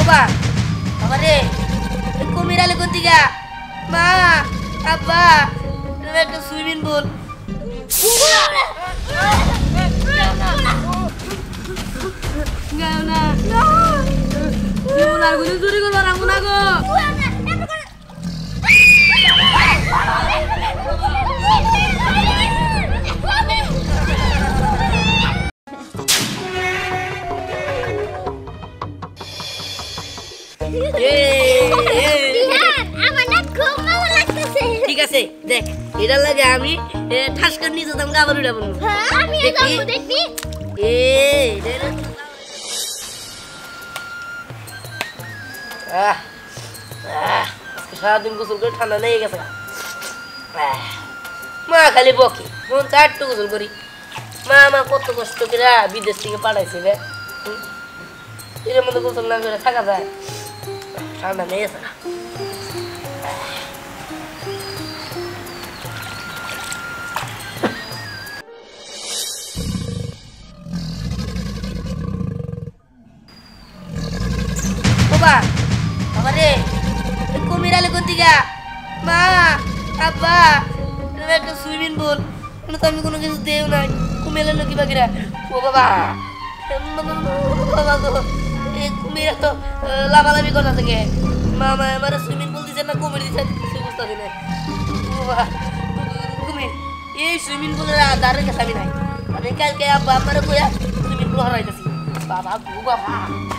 বাবা আমারে কুমির আলে কোন দিকে মা আব্বা একটা সুইমিং পুল চুরি করবো রাখবো না গো ঠিক আছে দেখ এটা লাগে আমি ঠাস করে নিয়ে যেতাম আবার উঠে বলবো সারাদিন গোসল করে ঠান্ডা লেগে গেছে মা খালি বকি মন চারটু গোসল করি মা মা কত কষ্ট করে বিদেশ থেকে পাঠাইছে রে এর মধ্যে গোসল না করে থাকা যায় ঠান্ডা লেগে গেছে বাবা আমারে কুমির আলে কোন দিকে মা আব্বা একটা সুইমিং পুল তো আমি কোনো কিছু দেও নাই কুমির এলো কি বাকিরা ও বাবা বাবা গো এই কুমির তো লাভালাভি করতে থাকে মামা আমার সুইমিং পুল দিছে না কুমির দিছে সে বুঝতে পারি না বাবা কুমির এই সুইমিং পুলের ধারে কাছে আমি নাই আমি কালকে আব্বা আমার কইয়া সুইমিং পুল হারাইতেছি বাবা গো বাবা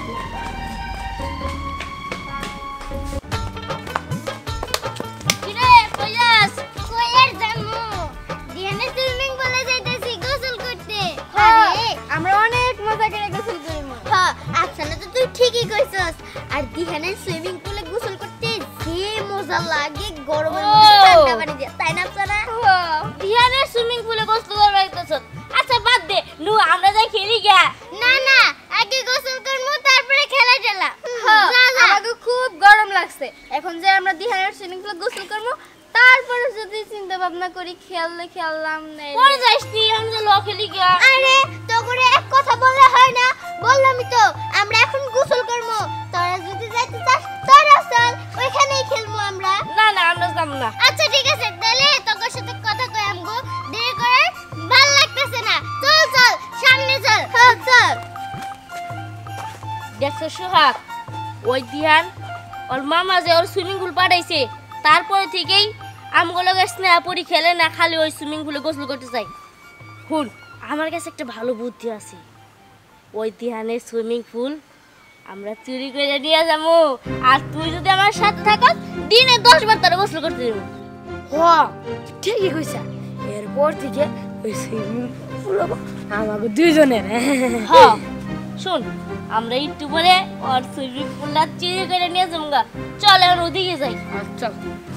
ঠিকই কইছস আর দিহানের সুইমিং পুলে গোসল করতে যে মজা লাগে গরমের মধ্যে ঠান্ডা পানি দিয়ে তাই না আপনারা দিহানের সুইমিং পুলে গোসল করবে কইছস আচ্ছা বাদ দে নু আমরা যাই খেলি গা না না আগে গোসল করমু তারপরে খেলা টেলা আমাকে খুব গরম লাগছে এখন যে আমরা দিহানের সুইমিং পুলে গোসল করব তারপরে যদি চিন্তা ভাবনা করি খেললাম না পরে যাইস তুই আমরা ল খেলি গা আরে তো করে এক কথা বললে হয় না বললামই তো আমরা এখন গোসল করব তোরা যদি যাইতে চাস তোরা চল ওইখানেই খেলবো আমরা না না আমরা যাব না আচ্ছা ঠিক আছে তাহলে তোর সাথে কথা কই আমগো দেরি করে ভালো লাগতেছে না চল চল সামনে চল চল দেখছো সোহাগ ওই দিহান ওর মামা যে ওর সুইমিং পুল পাঠাইছে তারপরে থেকেই আমগুলো স্নেহা পরি খেলে না খালি ওই সুইমিং পুলে গোসল করতে চাই হুন আমার কাছে একটা ভালো বুদ্ধি আছে ওই দিহানের সুইমিং পুল আমরা চুরি করে নিয়ে যাবো আর তুই যদি আমার সাথে থাকস দিনে 10 বার তোরা গোসল করতে যাবো হ্যাঁ ঠিকই কইছা এরপর থেকে ওই সুইমিং পুল আমাকে দুইজনের হ্যাঁ শুন আমরা একটু পরে ওর সুইমিং পুলটা চুরি করে নিয়ে যাবো চল এখন ওদিকে যাই চল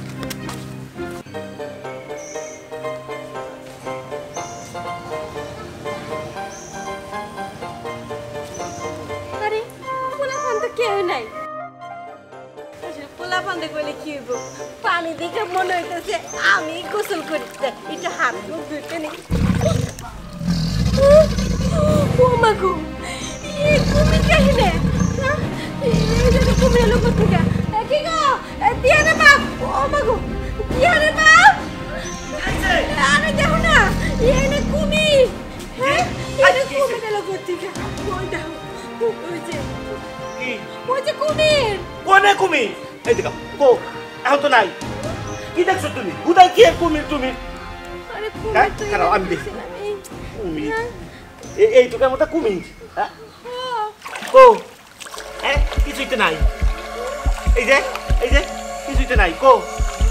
পানি দেখে মনে হইতেছে আমি গোসল করি এটা হাত মুখ ধুইতে নেই ও মাগো এই কুমির কাহিনে এই কুমির লোক থেকে কি গো দিয়ানে বাপ ও মাগো দিয়ানে বাপ আরে দেখো না এনে কুমির হ্যাঁ এনে কুমির লোক থেকে ওই দেখো ওই যে কুমির কোনে কুমির এই দেখো কো এখন তো নাই কি দেখছো তুমি কোথায় কি কুমির তুমি আরে কুমির তো কারণ আমি দেখছি কুমির এই টুকার মতো কুমির হ্যাঁ কো হ্যাঁ কিছুই তো নাই এই যে কিছুই তো নাই কো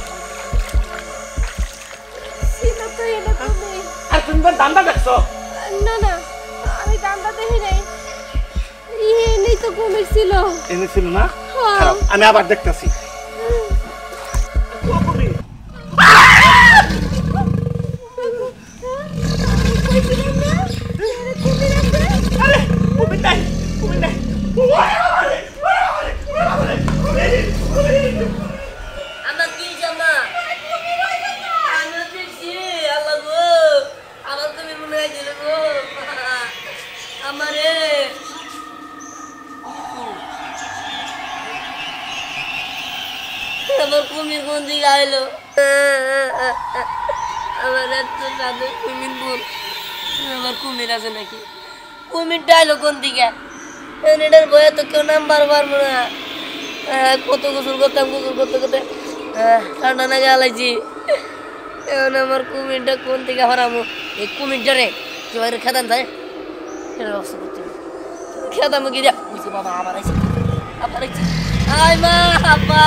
সিনা তো এনে কুমির আর তুমি দান্দা দেখছো না না আমি দান্দা দেখি নাই এনে তো কুমির ছিল এনে ছিল না আমি আবার দেখতেছি আমার কুমির কোন দিকে আইলো আমার এত সাধু কুমির বোন আমার কুমির আছে নাকি কুমিরটা আইলো কোন দিকে এটার ভয়ে তো কেউ নাম্বার পারবো না কত গোসল করতাম গোসল করতে করতে ঠান্ডা না গালাইছি এখন আমার কুমিরটা কোন দিকে হারামো এই কুমিরটা রে কেউ খেতাম তাই এটা ব্যবস্থা করতে খেতাম কি যা বুঝছি বাবা আবার আইছি আয় মা আপা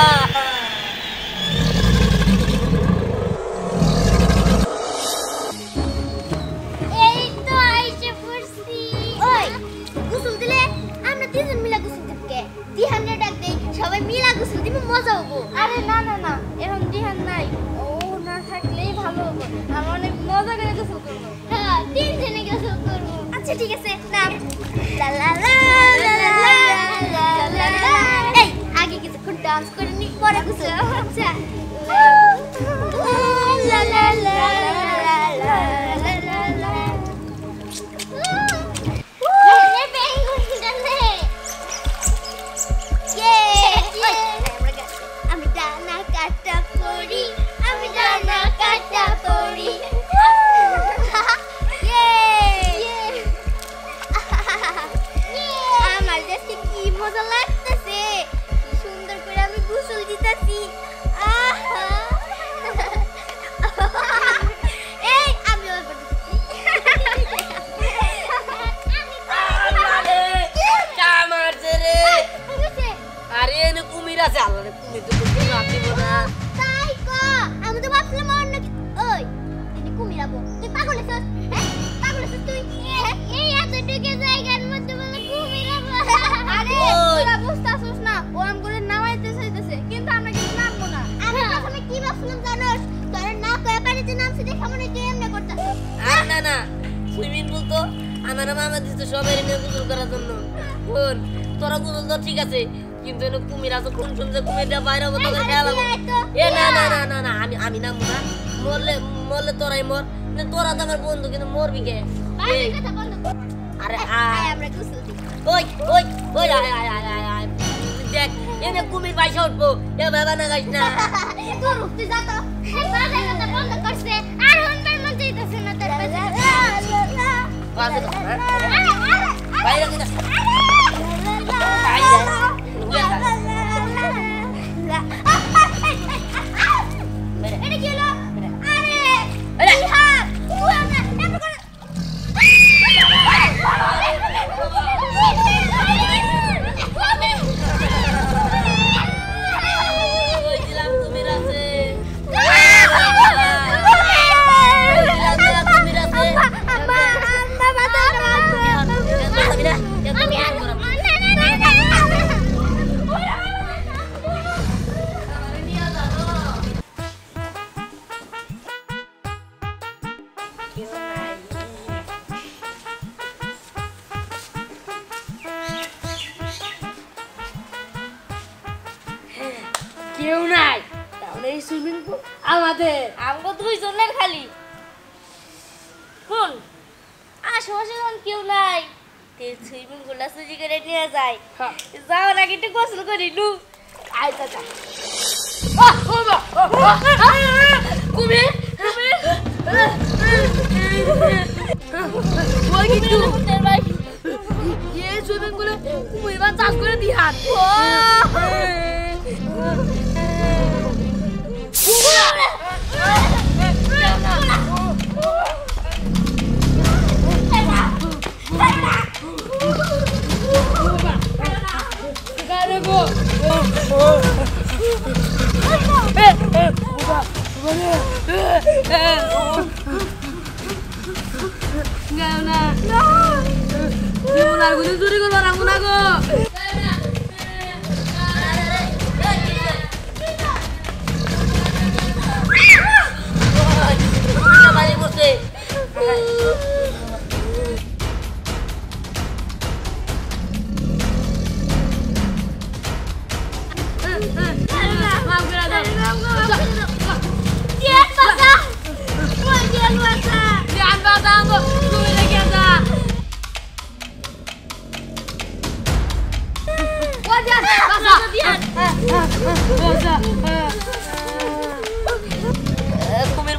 এই তো আইছে পড়ছি ওই গোসল দিলে আমরা তিনজন মিলা গোসল দিবকে দিহানের ডাক দেই সবাই মিলা গোসল দিব মজা হবে আরে না না না এখন দিহান নাই ও না থাকলেই ভালো হবে আমরা অনেক মজা করে গোসল করবো হ্যাঁ তিনজনে গোসল করব আচ্ছা ঠিক আছে নাম লা লা লা লা লা লা লা লা এই আগে কিছুক্ষণ ডান্স করে নি পরে গোসল আচ্ছা লা লা লা লা লা লা লা রে বেঙ্গুন ডালে আমি ডানা কাটা পড়ি আমি ডানা কাটা পড়ি আমার দেখতে কি মজা লাগতেছে সুন্দর করে আমি গোসল দিতেছি এই আমি আরে এনে কুমির আছে আল্লাহ রে কুমির তো নাচিব না তাই কো আমি তো ভাবছিলাম অন্য ওই তুমি কুমির আবো তুই পাগল হইছস হ্যাঁ পাগল হইছস তুই এই এতটুকু জায়গার মধ্যে বলে কুমির আবো আরে তোরা বুঝতাছস না ও আমগুলো নামাইতে চাইতেছে কিন্তু আমরা কিন্তু নামবো না আমি প্রথমে কি ভাবছিলাম জানোস তোরা না কয়ে পানিতে নামছিস দেখে মনে তুই এমনি করতাছস আর না না সুইমিং পুল তো আমার মামা দিতে সবাই নিয়ে গোসল করার জন্য কোন তোরা গোসল তো ঠিক আছে কিন্তু এনে কুমির আছে কোন শুনছে কুমিরটা বাইরে হবো তোকে খেয়াল হবো এ না না না না না আমি নামবো না মরলে তোরাই মর না তোরা তো আমার বন্ধু কিন্তু মরবি কে এই কথা বন্ধ কর আরে আয় আমরা গোসল দিই ওই আয় দেখ এনে কুমির বাইসা উঠবো এ বাবা না গাইস না তোর উঠতে যা তো বাজার কথা বন্ধ করছে আর হনবার মন চাইতেছে না তোর বাজে তো আরে বাইরে কিনা এটা কি হলো আরে দিহান তুই আমরা এত করে ওই দিলাম কুমির আছে কেউ নাই তাহলে এই সুইমিং পুল আমাদের আমগো দুইজনের খালি কোন আশেপাশে যখন কেউ নাই সুইমিং পুলটা সুজি করে নিয়ে যায় যাওয়ার আগে একটু গোসল করি নু আইতা যা কুমির ওই কিন্তু এই সুইমিং পুলে কুমির বা চাষ করে দিহান চুরি করবো রাখবো না গো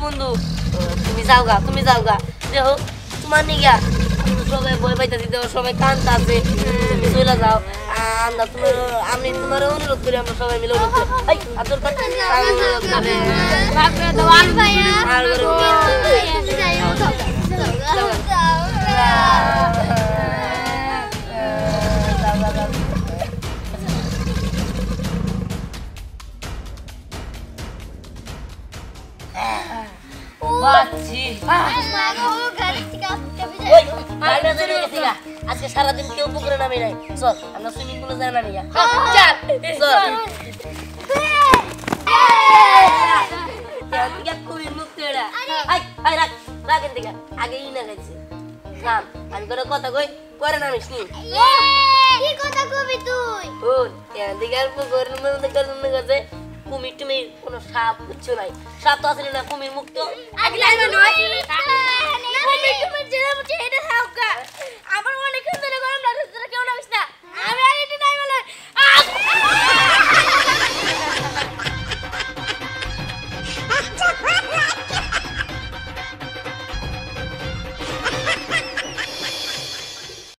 বন্ধু তুমি যাও গা দেখো তোমার নিগা সবাই ভয় পাইতেছি তো সবাই কাঁদতাছে তুমি চলে যাও আমরা তোমার আমি তোমার অনুরোধ করি আমরা সবাই মিলে অনুরোধ করি এই আদর করতে আজকে সারাদিন কেউ পুকুরে নামি নাই চল আমরা সুইমিং পুলে যাই নামি আগে ই না গেছে থাম আমি করে কথা কই পরে নামিস নি কি কথা কবি তুই কুমির টুমির কোনো সাপ কিছু নাই সাপ তো আসলে না কুমির মুক্ত আমার অনেক